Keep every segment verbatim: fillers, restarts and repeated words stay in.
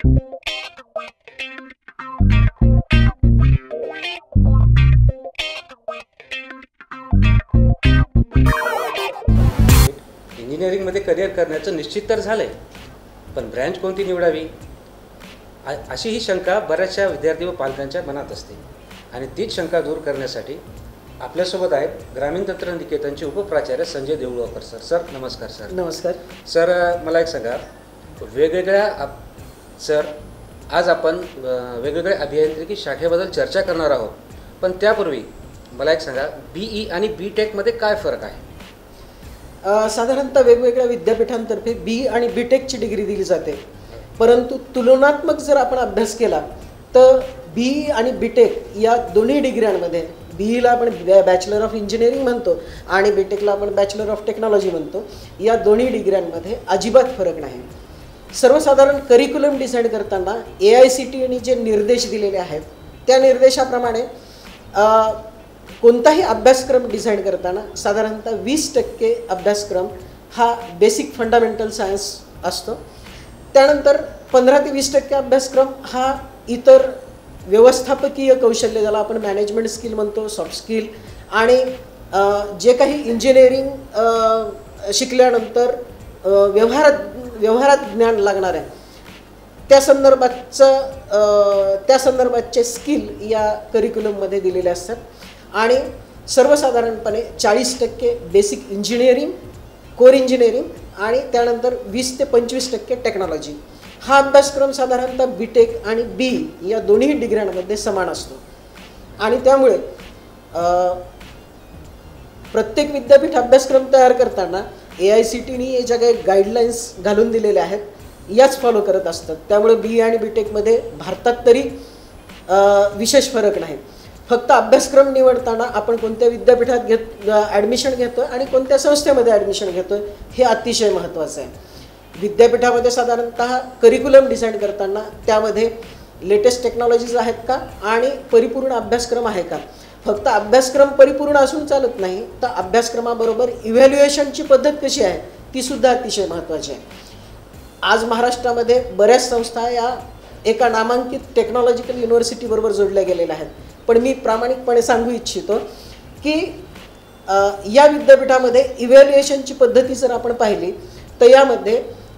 इंजिनिअरिंगमध्ये करिअर करण्याचं निश्चित तर झालं आहे, पण ब्रँच कोणती निवडावी अशी ही शंका बऱ्याचशा विद्यार्थी व पालकांच्या मनात असते. आणि तीच शंका दूर करण्यासाठी आपल्यासोबत आहेत ग्रामीण तंत्रनिकेतनचे उपप्राचार्य संजय देऊळगावकर सर. सर नमस्कार. सर नमस्कार. सर मला एक सांगा, वेगवेगळ्या सर आज आपण वेगवेगळ्या अभियांत्रिकी शाखेबद्दल चर्चा करणार आहोत, पण त्यापूर्वी मला एक सांगा, बीई आणि बी टेकमध्ये काय फरक आहे? साधारणतः वेगवेगळ्या विद्यापीठांतर्फे बी आणि बी टेकची डिग्री दिली जाते, परंतु तुलनात्मक जर आपण अभ्यास केला तर बी आणि बी टेक या दोन्ही डिग्र्यांमध्ये बीईला आपण बॅचलर ऑफ इंजिनिअरिंग म्हणतो आणि बी टेकला आपण बॅचलर ऑफ टेक्नॉलॉजी म्हणतो. या दोन्ही डिग्र्यांमध्ये अजिबात फरक नाही. सर्वसाधारण करिक्युलम डिझाईन करताना ए आय सी टी ईने जे निर्देश दिलेले आहेत त्या निर्देशाप्रमाणे कोणताही अभ्यासक्रम डिझाईन करताना साधारणतः वीस टक्के अभ्यासक्रम हा बेसिक फंडामेंटल सायन्स असतो. त्यानंतर पंधरा ते वीस टक्के अभ्यासक्रम हा इतर व्यवस्थापकीय कौशल्य, ज्याला आपण मॅनेजमेंट स्किल म्हणतो, सॉफ्ट स्किल, आणि जे काही इंजिनिअरिंग शिकल्यानंतर व्यवहारात व्यवहारात ज्ञान लागणार आहे त्या संदर्भाचं त्या संदर्भाचे स्किल या करिक्युलममध्ये दिलेले असतात. आणि सर्वसाधारणपणे चाळीस टक्के बेसिक इंजिनिअरिंग, कोर इंजिनिअरिंग आणि त्यानंतर वीस ते पंचवीस टक्के टेक्नॉलॉजी हा अभ्यासक्रम साधारणतः बी टेक आणि बी या दोन्ही डिग्र्यांमध्ये समान असतो. आणि त्यामुळे प्रत्येक विद्यापीठ अभ्यासक्रम तयार करताना ए आय सी टीने हे ज्या काही गाईडलाईन्स घालून दिलेल्या आहेत याच फॉलो करत असतात. त्यामुळे बी आणि बी टेकमध्ये भारतात तरी विशेष फरक नाही. फक्त अभ्यासक्रम निवडताना आपण कोणत्या विद्यापीठात घेत ॲडमिशन घेतो आणि कोणत्या संस्थेमध्ये ॲडमिशन घेतो हे अतिशय महत्त्वाचं आहे. विद्यापीठामध्ये साधारणतः करिक्युलम डिझाईन करताना त्यामध्ये लेटेस्ट टेक्नॉलॉजीज आहेत का आणि परिपूर्ण अभ्यासक्रम आहे का. फक्त अभ्यासक्रम परिपूर्ण असून चालत नाही, तर अभ्यासक्रमाबरोबर इव्हॅल्युएशनची पद्धत कशी आहे तीसुद्धा अतिशय महत्त्वाची आहे. आज महाराष्ट्रामध्ये बऱ्याच संस्था या एका नामांकित टेक्नॉलॉजिकल युनिव्हर्सिटीबरोबर जोडल्या गेलेल्या आहेत, पण मी प्रामाणिकपणे सांगू इच्छितो की या विद्यापीठामध्ये इव्हॅल्युएशनची पद्धती जर आपण पाहिली तर यामध्ये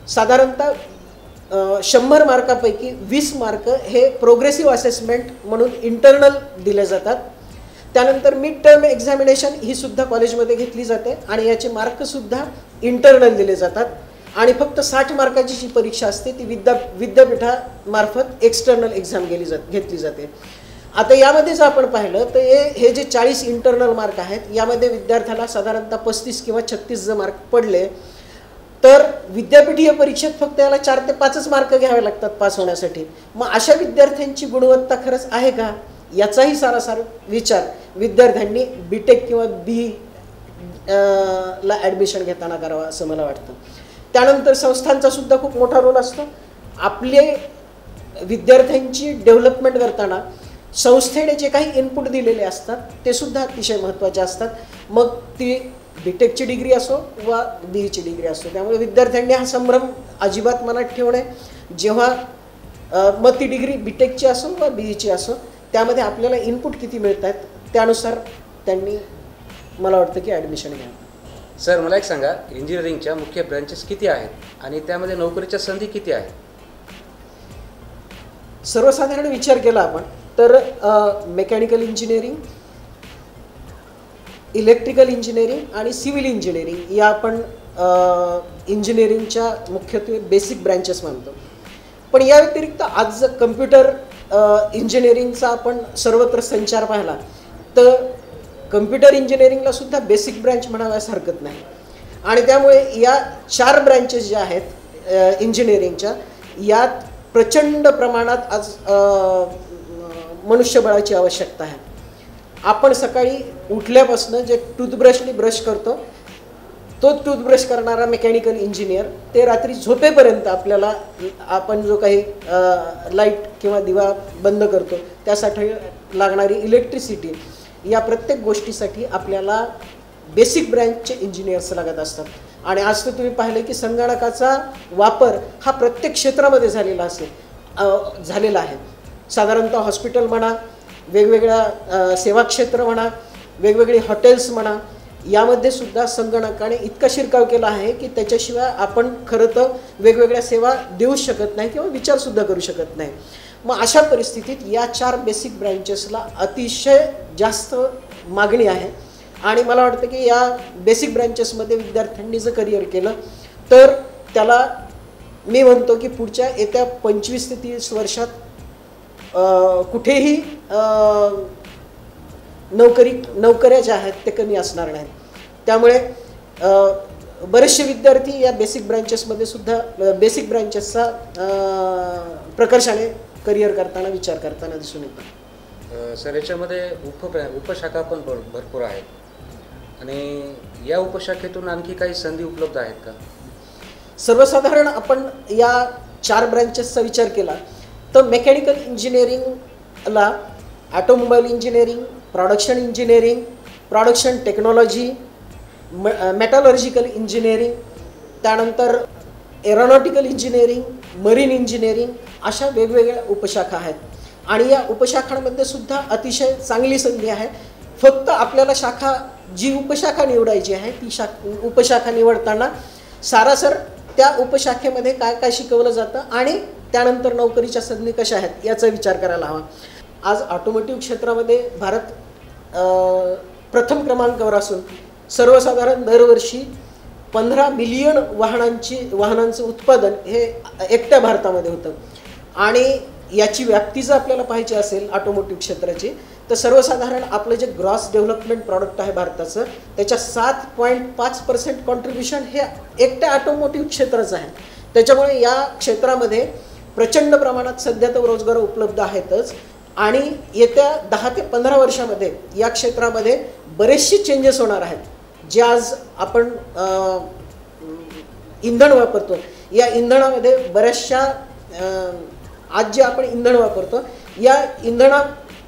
साधारणतः शंभर मार्कापैकी वीस मार्क हे प्रोग्रेसिव्ह असेसमेंट म्हणून इंटरनल दिले जातात. त्यानंतर मिड टर्म एक्झामिनेशन ही सुद्धा कॉलेजमध्ये घेतली जाते आणि याचे मार्कसुद्धा इंटरनल दिले जातात. आणि फक्त साठ मार्काची जी परीक्षा असते ती विद्या विद्यापीठामार्फत एक्सटर्नल एक्झाम गेली जात घेतली जाते. आता यामध्ये जर आपण पाहिलं तर हे हे जे चाळीस इंटरनल मार्क आहेत यामध्ये विद्यार्थ्याला साधारणतः पस्तीस किंवा छत्तीस जर मार्क पडले तर विद्यापीठीय परीक्षेत फक्त याला चार ते पाचच मार्क घ्यावे लागतात पास होण्यासाठी. मग अशा विद्यार्थ्यांची गुणवत्ता खरंच आहे का याचाही सारासार विचार विद्यार्थ्यांनी बी टेक किंवा बी ला ॲडमिशन घेताना करावा असं मला वाटतं. त्यानंतर संस्थांचा सुद्धा खूप मोठा रोल असतो. आपले विद्यार्थ्यांची डेव्हलपमेंट करताना संस्थेने जे काही इनपुट दिलेले असतात ते सुद्धा अतिशय महत्त्वाचे असतात. मग ती बी टेकची डिग्री असो वा बीईची डिग्री असो. त्यामुळे विद्यार्थ्यांनी हा संभ्रम अजिबात मनात ठेवणे, जेव्हा मग ती डिग्री बी टेकची असो वा बीईची असो त्यामध्ये आपल्याला इनपुट किती मिळत आहेत त्यानुसार त्यांनी मला वाटतं की ॲडमिशन घ्यावं. सर मला एक सांगा, इंजिनिअरिंगच्या मुख्य ब्रँचेस किती आहेत आणि त्यामध्ये नोकरीच्या संधी किती आहेत? सर्वसाधारण विचार केला आपण तर मेकॅनिकल इंजिनिअरिंग, इलेक्ट्रिकल इंजिनिअरिंग आणि सिव्हिल इंजिनिअरिंग या आपण इंजिनिअरिंगच्या मुख्यत्वे बेसिक ब्रँचेस मानतो. पण या व्यतिरिक्त आज जर कम्प्युटर इंजिनिअरिंगचा आपण सर्वत्र संचार पाहिला तर कम्प्युटर इंजिनिअरिंगला सुद्धा बेसिक ब्रँच म्हणाव्यास हरकत नाही. आणि त्यामुळे या चार ब्रँचेस ज्या आहेत इंजिनिअरिंगच्या यात प्रचंड प्रमाणात आज मनुष्यबळाची आवश्यकता आहे. आपण सकाळी उठल्यापासून जे टूथब्रशने ब्रश करतो तो टूथब्रश करणारा मेकॅनिकल इंजिनियर ते रात्री झोपेपर्यंत आपल्याला आपण जो काही लाईट किंवा दिवा बंद करतो त्यासाठी लागणारी इलेक्ट्रिसिटी या प्रत्येक गोष्टीसाठी आपल्याला बेसिक ब्रँचचे इंजिनियर्स लागत असतात. आणि आज तर तुम्ही पाहिलं की संगणकाचा वापर हा प्रत्येक क्षेत्रामध्ये झालेला असेल. झालेला आहे. साधारणतः हॉस्पिटल म्हणा, वेगवेगळ्या सेवा क्षेत्र म्हणा, वेगवेगळे हॉटेल्स म्हणा, यामध्ये सुद्धा संगणकाने इतका शिरकाव केला आहे की त्याच्याशिवाय आपण खरं तर वेगवेगळ्या सेवा देऊ शकत नाही किंवा विचारसुद्धा करू शकत नाही. मग अशा परिस्थितीत या चार बेसिक ब्रँचेसला अतिशय जास्त मागणी आहे आणि मला वाटतं की या बेसिक ब्रँचेसमध्ये विद्यार्थ्यांनी जर करिअर केलं तर त्याला मी म्हणतो की पुढच्या येत्या पंचवीस ते तीस वर्षात कुठेही नोकरी नोकऱ्या ज्या आहेत ते कमी असणार नाहीत. त्यामुळे बरेचसे विद्यार्थी या बेसिक ब्रँचेसमध्ये सुद्धा बेसिक ब्रँचेसचा प्रकर्षाने करिअर करताना विचार करताना दिसून येतात. सर, याच्यामध्ये उप उपशाखा पण भरपूर आहेत आणि या उपशाखेतून आणखी काही संधी उपलब्ध आहेत का? सर्वसाधारण आपण या चार ब्रँचेसचा विचार केला तर मेकॅनिकल इंजिनिअरिंगला automobile engineering, production engineering, production technology, metallurgical engineering, त्यानंतर एरोनॉटिकल इंजिनिअरिंग, मरीन इंजिनिअरिंग अशा वेगवेगळ्या उपशाखा आहेत आणि या उपशाखांमध्ये सुद्धा अतिशय चांगली संधी आहे. फक्त आपल्याला शाखा जी उपशाखा निवडायची आहे ती शाखा उपशाखा निवडताना सारासर त्या उपशाखेमध्ये काय काय शिकवलं जातं आणि त्यानंतर नोकरीच्या संधी कशा आहेत याचा विचार करायला हवा. आज ऑटोमोटिव्ह क्षेत्रामध्ये भारत प्रथम क्रमांकावर असून सर्वसाधारण दरवर्षी पंधरा मिलियन वाहनांची वाहनांचं उत्पादन हे एकट्या भारतामध्ये होतं आणि याची व्याप्ती जर आपल्याला पाहिजे असेल ऑटोमोटिव्ह क्षेत्राची तर सर्वसाधारण आपलं जे ग्रॉस डेव्हलपमेंट प्रॉडक्ट आहे भारताचं त्याच्या सात पॉईंट पाच पर्सेंट कॉन्ट्रीब्युशन हे एकट्या ऑटोमोटिव्ह क्षेत्राचं आहे. त्याच्यामुळे या क्षेत्रामध्ये प्रचंड प्रमाणात सध्या तर रोजगार उपलब्ध आहेतच आणि येत्या दहा ते पंधरा वर्षामध्ये या क्षेत्रामध्ये बरेचसे चेंजेस होणार आहेत. जे आज आपण इंधन वापरतो या इंधनामध्ये बऱ्याचशा आज जे आपण इंधन वापरतो या इंधना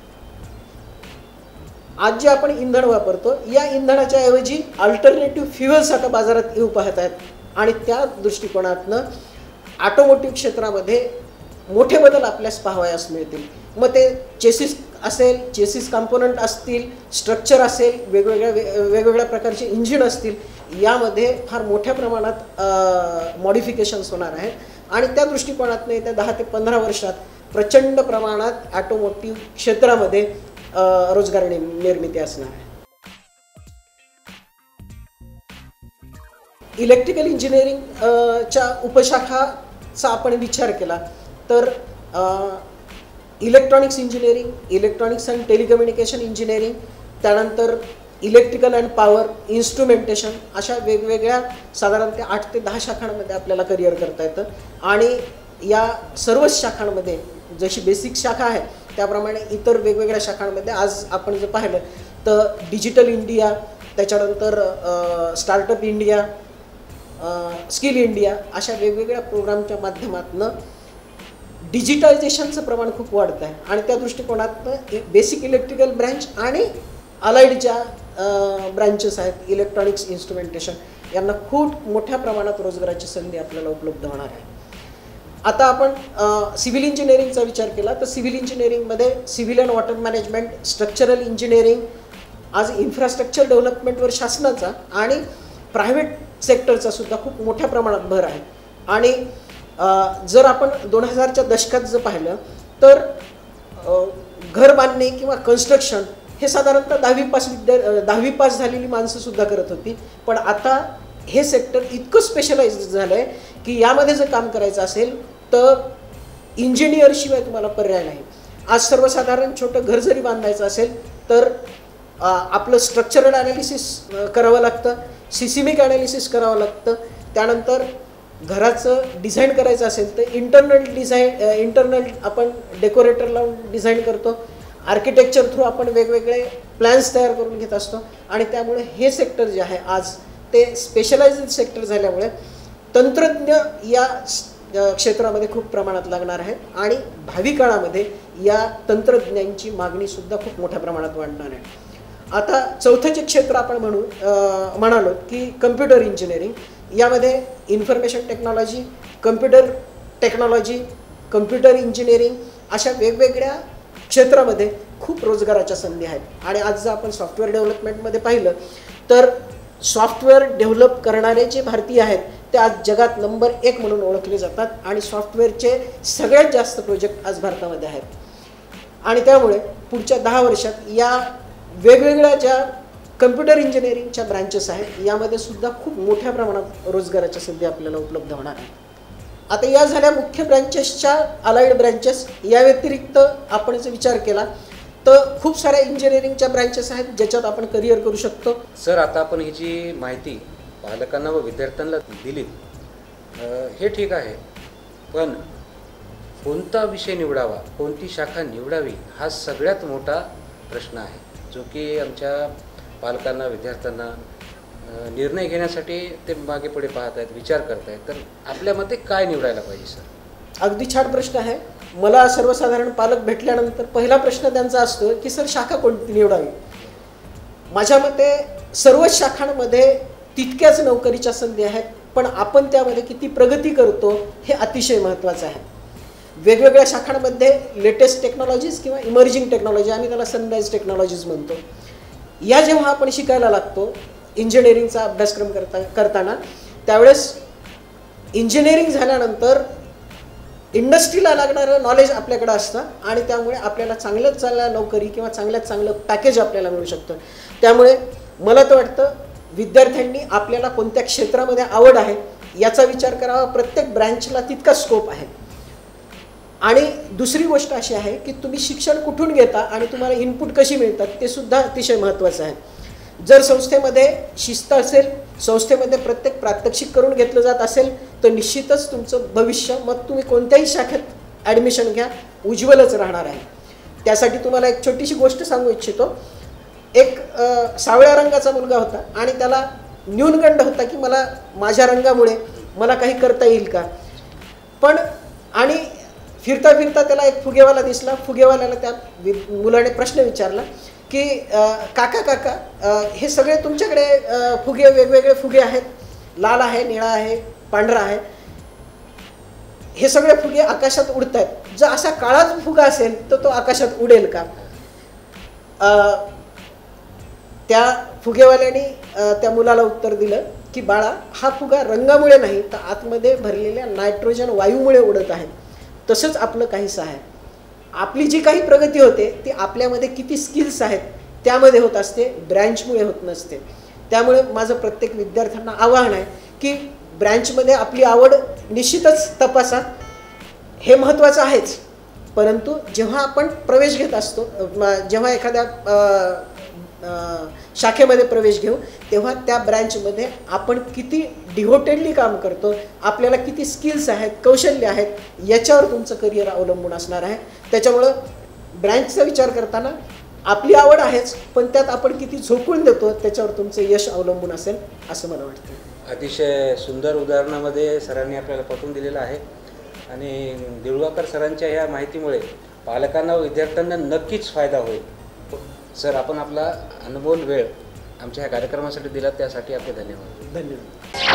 आज जे आपण इंधन वापरतो या इंधनाच्या ऐवजी अल्टरनेटिव्ह फ्युएल्स आता बाजारात येऊ पाहत आहेत आणि त्या दृष्टिकोनातनं ऑटोमोटिव्ह क्षेत्रामध्ये मोठे बदल आपल्यास पाहावयास मिळतील. मग ते चेसिस असेल, चेसिस कंपोनंट असतील, स्ट्रक्चर असेल, वेगवेगळ्या वेगवेगळ्या प्रकारचे इंजिन असतील, यामध्ये फार मोठ्या प्रमाणात मॉडिफिकेशन्स होणार आहेत आणि त्या दृष्टिकोनातून येत्या दहा ते पंधरा वर्षात प्रचंड प्रमाणात ऑटोमोटिव्ह क्षेत्रामध्ये रोजगार निर्मिती असणार आहे. इलेक्ट्रिकल इंजिनिअरिंगच्या उपशाखाचा आपण विचार केला तर electronics engineering, electronics and telecommunication engineering, त्यानंतर इलेक्ट्रिकल अँड पॉवर, इन्स्ट्रुमेंटेशन अशा वेगवेगळ्या साधारणतः आठ ते दहा शाखांमध्ये आपल्याला करिअर करता येतं आणि या सर्वच शाखांमध्ये जशी बेसिक शाखा आहे त्याप्रमाणे इतर वेगवेगळ्या शाखांमध्ये आज आपण जर पाहिलं तर डिजिटल इंडिया, त्याच्यानंतर स्टार्टअप इंडिया, स्किल इंडिया अशा वेगवेगळ्या प्रोग्रामच्या माध्यमातून डिजिटायझेशनचं प्रमाण खूप वाढतं आहे आणि त्या दृष्टिकोनातनं बेसिक इलेक्ट्रिकल ब्रँच आणि अलाइड ज्या ब्रँचेस आहेत इलेक्ट्रॉनिक्स, इन्स्ट्रुमेंटेशन यांना खूप मोठ्या प्रमाणात रोजगाराची संधी आपल्याला उपलब्ध होणार आहे. आता आपण सिव्हिल इंजिनिअरिंगचा विचार केला तर सिव्हिल इंजिनिअरिंगमध्ये civil and water management, structural engineering, आज इन्फ्रास्ट्रक्चर डेव्हलपमेंटवर शासनाचा आणि प्रायव्हेट सेक्टरचा सुद्धा खूप मोठ्या प्रमाणात भर आहे आणि जर आपण दोन हजारच्या दशकात जर पाहिलं तर घर बांधणे किंवा कन्स्ट्रक्शन हे साधारणतः दहावी पास विद्या दहावी पास झालेली माणसंसुद्धा करत होती, पण आता हे सेक्टर इतकं स्पेशलाइज झालं आहे की यामध्ये जर काम करायचं असेल तर इंजिनियरशिवाय तुम्हाला पर्याय नाही. आज सर्वसाधारण छोटं घर जरी बांधायचं असेल तर आपलं स्ट्रक्चरल ॲनालिसिस करावं लागतं, सिसिमिक ॲनालिसिस करावं लागतं, त्यानंतर घराचं डिझाईन करायचं असेल तर इंटरनल डिझाईन इंटरनल आपण डेकोरेटर लावून डिझाईन करतो, आर्किटेक्चर थ्रू आपण वेगवेगळे प्लॅन्स तयार करून घेत असतो आणि त्यामुळे हे सेक्टर जे आहे आज ते स्पेशलाइज्ड सेक्टर झाल्यामुळे तंत्रज्ञ या क्षेत्रामध्ये खूप प्रमाणात लागणार आहे आणि भावी काळामध्ये या तंत्रज्ञांची मागणीसुद्धा खूप मोठ्या प्रमाणात वाढणार आहे. आता चौथं जे क्षेत्र आपण म्हणू म्हणालो की कम्प्युटर इंजिनिअरिंग, यामध्ये information technology, computer technology, computer engineering अशा वेगवेगळ्या क्षेत्रामध्ये खूप रोजगाराच्या संधी आहेत। आणि आज जर आपण सॉफ्टवेअर डेव्हलपमेंटमध्ये पाहिलं तर सॉफ्टवेअर डेव्हलप करणारे जे भारतीय आहेत ते आज जगात नंबर एक म्हणून ओळखले जातात आणि सॉफ्टवेअरचे सगळ्यात जास्त प्रोजेक्ट आज भारतामध्ये आहेत। आणि त्यामुळे पुढच्या दहा वर्षात या वेगवेगळ्या ज्या कम्प्युटर इंजिनिअरिंगच्या ब्रँचेस आहेत यामध्ये सुद्धा खूप मोठ्या प्रमाणात रोजगाराच्या संधी आपल्याला उपलब्ध होणार आहेत। आता या झाल्या मुख्य ब्रँचेसच्या अलाइड ब्रँचेस, या व्यतिरिक्त आपण जर विचार केला तर खूप साऱ्या इंजिनिअरिंगच्या ब्रँचेस आहेत ज्याच्यात आपण करिअर करू शकतो। सर, आता आपण ही जी माहिती पालकांना व विद्यार्थ्यांना दिली हे ठीक आहे, पण कोणता विषय निवडावा, कोणती शाखा निवडावी हा सगळ्यात मोठा प्रश्न आहे, जो की आमच्या पालकांना विद्यार्थ्यांना निर्णय घेण्यासाठी ते मागे पुढे पाहत आहेत, विचार करत आहेत। तर आपल्या मते काय निवडायला पाहिजे सर? अगदी छान प्रश्न आहे। मला सर्वसाधारण पालक भेटल्यानंतर पहिला प्रश्न त्यांचा असतो की सर शाखा कोणती निवडावी। माझ्या मते सर्वच शाखांमध्ये तितक्याच नोकरीच्या संधी आहेत, पण आपण त्यामध्ये किती प्रगती करतो हे अतिशय महत्त्वाचं आहे। वेगवेगळ्या शाखांमध्ये लेटेस्ट टेक्नॉलॉजीज किंवा इमर्जिंग टेक्नॉलॉजी, आम्ही त्याला सनराईज टेक्नॉलॉजीज म्हणतो, या जेव्हा आपण शिकायला लागतो इंजिनिअरिंगचा अभ्यासक्रम करता करताना त्यावेळेस इंजिनिअरिंग झाल्यानंतर इंडस्ट्रीला लागणारं नॉलेज आपल्याकडे असतं आणि त्यामुळे आपल्याला चांगल्यात चांगल्या नोकरी किंवा चांगल्यात चांगलं पॅकेज आपल्याला मिळू शकतं। त्यामुळे मला तर वाटतं विद्यार्थ्यांनी आपल्याला कोणत्या क्षेत्रामध्ये आवड आहे याचा विचार करावा। प्रत्येक ब्रँचला तितका स्कोप आहे। आणि दुसरी गोष्ट अशी आहे की तुम्ही शिक्षण कुठून घेता आणि तुम्हाला इनपुट कशी मिळतात ते सुद्धा अतिशय महत्त्वाचं आहे। जर संस्थेमध्ये शिस्त असेल, संस्थेमध्ये प्रत्येक प्रात्यक्षिक करून घेतलं जात असेल तर निश्चितच तुमचं भविष्य, मग तुम्ही कोणत्याही शाखेत ॲडमिशन घ्या, उज्ज्वलच राहणार आहे। त्यासाठी तुम्हाला एक छोटीशी गोष्ट सांगू इच्छितो। एक सावळ्या रंगाचा मुलगा होता आणि त्याला न्यूनगंड होता की मला माझ्या रंगामुळे मला काही करता येईल का, पण आणि फिरता फिरता त्याला एक फुगेवाला दिसला। फुगेवाल्याला त्या मुलाने प्रश्न विचारला की काका काका हे सगळे तुमच्याकडे फुगे वेगवेगळे फुगे आहेत, लाल आहे, निळा आहे, पांढरा आहे, हे सगळे फुगे आकाशात उडत आहेत, जर असा काळाच फुगा असेल तर तो आकाशात उडेल का? त्या फुगेवाल्याने त्या मुलाला उत्तर दिलं की बाळा, हा फुगा रंगामुळे नाही तर आतमध्ये भरलेल्या नायट्रोजन वायूमुळे उडत आहे। तसंच आपलं काहीसं आहे। आपली जी काही प्रगती होते ती आपल्यामध्ये किती स्किल्स आहेत त्यामध्ये होत असते, ब्रँचमुळे होत नसते। त्यामुळे माझं प्रत्येक विद्यार्थ्यांना आवाहन आहे की ब्रँचमध्ये आपली आवड निश्चितच तपासा, हे महत्त्वाचं आहेच, परंतु जेव्हा आपण प्रवेश घेत असतो, जेव्हा एखाद्या शाखेमध्ये प्रवेश घेऊ तेव्हा त्या ब्रँचमध्ये आपण किती डिव्होटेडली काम करतो, आपल्याला किती स्किल्स आहेत, कौशल्य आहेत, याच्यावर तुमचं करिअर अवलंबून असणार आहे। त्याच्यामुळं ब्रँचचा विचार करताना आपली आवड आहेच, पण त्यात आपण किती झोकून देतो त्याच्यावर तुमचं यश अवलंबून असेल असं मला वाटतं। अतिशय सुंदर उदाहरणामध्ये सरांनी आपल्याला पटवून दिलेलं आहे आणि देऊळगावकर सरांच्या ह्या माहितीमुळे पालकांना व विद्यार्थ्यांना नक्कीच फायदा होईल। सर, आपण आपला अनमोल वेळ आमच्या ह्या कार्यक्रमासाठी दिला त्यासाठी आपले धन्यवाद। धन्यवाद।